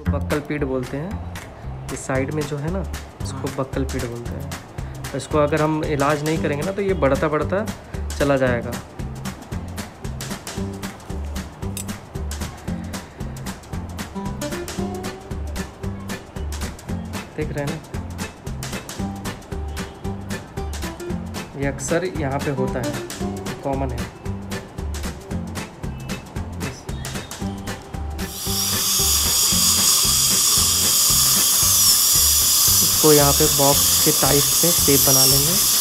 Buckle पीड बोलते हैं। इस साइड में जो है ना, इसको बक्कल पीड बोलते हैं। इसको अगर हम इलाज नहीं करेंगे ना तो ये बढ़ता बढ़ता चला जाएगा। देख रहे हैं ना, ये अक्सर यहाँ पे होता है, कॉमन है। इसको यहाँ पे बॉक्स के टाइप पे शेप बना लेंगे।